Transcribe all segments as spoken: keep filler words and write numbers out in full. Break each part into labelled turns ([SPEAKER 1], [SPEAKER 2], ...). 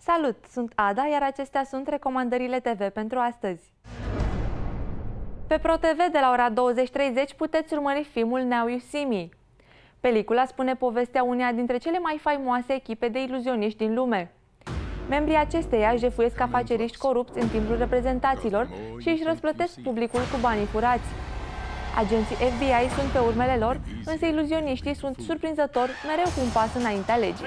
[SPEAKER 1] Salut! Sunt Ada, iar acestea sunt recomandările T V pentru astăzi. Pe ProTV de la ora douăzeci treizeci puteți urmări filmul Now You See Me. Pelicula spune povestea uneia dintre cele mai faimoase echipe de iluzioniști din lume. Membrii acesteia își jefuiesc afaceriști corupți în timpul reprezentațiilor și își răsplătesc publicul cu banii furați. Agenții F B I sunt pe urmele lor, însă iluzioniștii sunt surprinzători mereu cu un pas înaintea legii.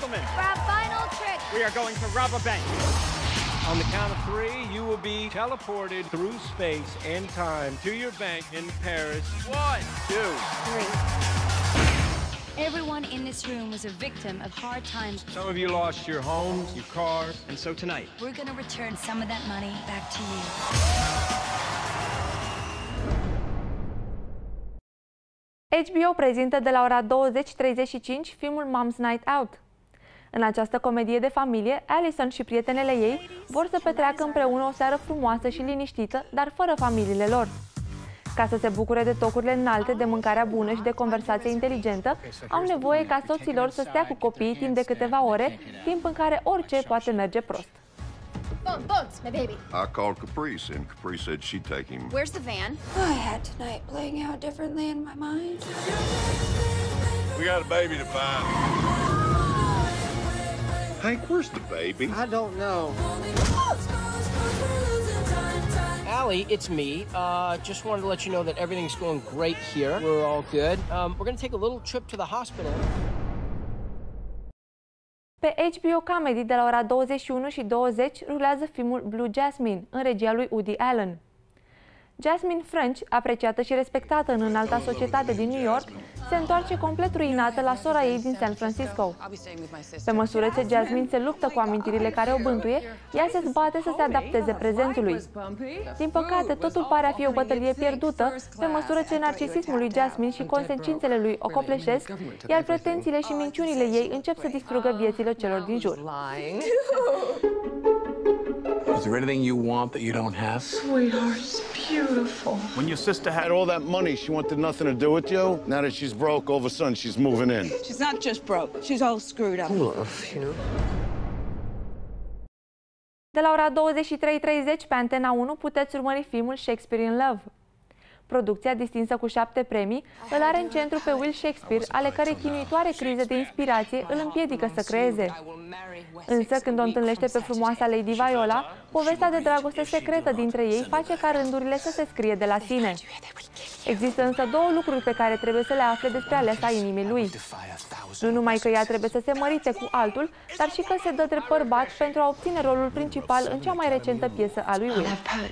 [SPEAKER 2] On the count of three, you will be teleported through space and time to your bank in Paris. One, two,
[SPEAKER 3] three. Everyone in this room was a victim of hard times.
[SPEAKER 2] Some of you lost your homes, your cars, and so tonight
[SPEAKER 3] we're going to return some of that money back to you.
[SPEAKER 1] H B O prezintă de la ora douăzeci treizeci și cinci filmul Mom's Night Out. În această comedie de familie, Allison și prietenele ei vor să petreacă împreună o seară frumoasă și liniștită, dar fără familiile lor. Ca să se bucure de tocurile înalte, de mâncarea bună și de conversație inteligentă, au nevoie ca soții lor să stea cu copiii timp de câteva ore, timp în care orice poate merge prost.
[SPEAKER 4] Bones, Bones, my baby.
[SPEAKER 5] I called Caprice, and Caprice said she'd take him.
[SPEAKER 4] Where's the van?
[SPEAKER 6] I had tonight playing out differently in my mind.
[SPEAKER 5] We got a baby to find. Hank, where's the baby?
[SPEAKER 7] I don't know. Allie, it's me. Uh, just wanted to let you know that everything's going great here. We're all good. Um, we're going to take a little trip to the hospital.
[SPEAKER 1] Pe H B O Comedy de la ora douăzeci și unu și douăzeci rulează filmul Blue Jasmine, în regia lui Woody Allen. Jasmine French, apreciată și respectată în înalta societate din New York, se întoarce complet ruinată la sora ei din San Francisco. Pe măsură ce Jasmine se luptă cu amintirile care o bântuie, ea se zbate să se adapteze prezentului. Din păcate, totul pare a fi o bătălie pierdută, pe măsură ce narcisismul lui Jasmine și consecințele lui o copleșesc, iar pretențiile și minciunile ei încep să distrugă viețile celor din jur.
[SPEAKER 8] Is there anything you want that you don't have?
[SPEAKER 6] Sweetheart, it's beautiful.
[SPEAKER 5] When your sister had all that money, she wanted nothing to do with you. Now that she's broke, all of a sudden she's moving in.
[SPEAKER 6] She's not just broke. She's all screwed up.
[SPEAKER 7] You know?
[SPEAKER 1] De la ora douăzeci și trei treizeci pe Antena unu puteți urmări filmul Shakespeare in Love. Producția, distinsă cu șapte premii, îl are în centru pe Will Shakespeare, ale cărei chinuitoare crize de inspirație îl împiedică să creeze. Însă, când o întâlnește pe frumoasa Lady Viola, povestea de dragoste secretă dintre ei face ca rândurile să se scrie de la sine. Există însă două lucruri pe care trebuie să le afle despre aleasa inimii lui. Nu numai că ea trebuie să se mărite cu altul, dar și că se dă drept bărbat pentru a obține rolul principal în cea mai recentă piesă a lui Will.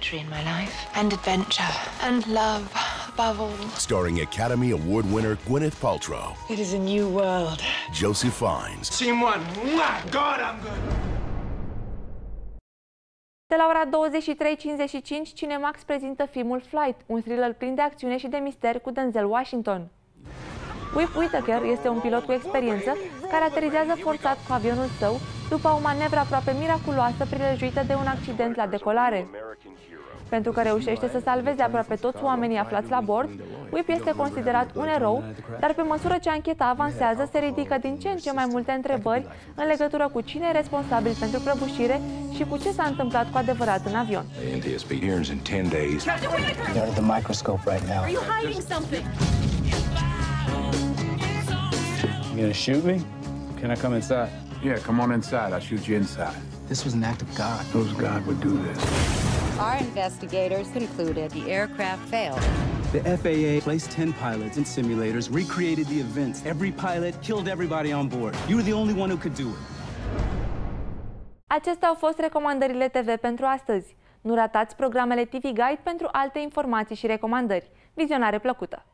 [SPEAKER 9] Starring Academy Award winner Gwyneth Paltrow.
[SPEAKER 6] It is a new world.
[SPEAKER 9] Josie Fiennes.
[SPEAKER 2] scene one. God, I'm good.
[SPEAKER 1] De la ora douăzeci și trei cincizeci și cinci, Cinemax prezintă filmul Flight, un thriller plin de acțiune și de mister cu Denzel Washington. Whip Whitaker este un pilot cu experiență care aterizează forțat cu avionul său după o manevră aproape miraculoasă prilejuită de un accident la decolare. Pentru că reușește să salveze aproape toți oamenii aflați la bord, Whip este considerat un erou, dar pe măsură ce ancheta avansează, se ridică din ce în ce mai multe întrebări în legătură cu cine e responsabil pentru prăbușire și cu ce s-a întâmplat cu adevărat în avion.
[SPEAKER 10] You gonna shoot me? Can I come inside?
[SPEAKER 8] Yeah, come on inside. I'll shoot you inside.
[SPEAKER 10] This was an act of God.
[SPEAKER 8] Whose God would do this?
[SPEAKER 11] Our investigators concluded the aircraft failed.
[SPEAKER 10] The F A A placed ten pilots in simulators, recreated the events. Every pilot killed everybody on board. You were the only one who could do it.
[SPEAKER 1] Acestea au fost recomandările T V pentru astăzi. Nu ratați programele T V Guide pentru alte informații și recomandări. Vizionare plăcută!